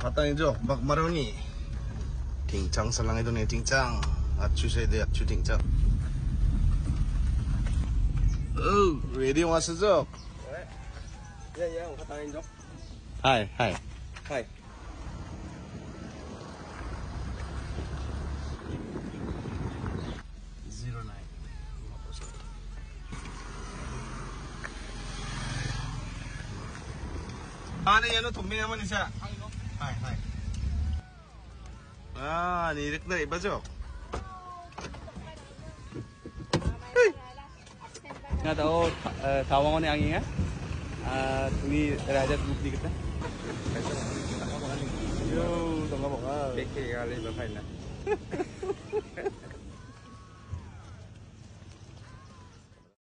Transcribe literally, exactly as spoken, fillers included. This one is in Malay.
katanya jo, bak maroni. Tingcang salang itu nih tingcang. Acu saya dia acu tingcang. Oh, ready masuk jo. Ya ya, katanya jo. Hai, hai. Hai. Zero nine. Ano yan o? Tumingin naman isa. Hai, hai. Ah, nirik na iba jo. Nga tahu tawangan ni angin ya. Tuni raja tuh di kita. Yo, tengah banget. Keke kali bermain lah.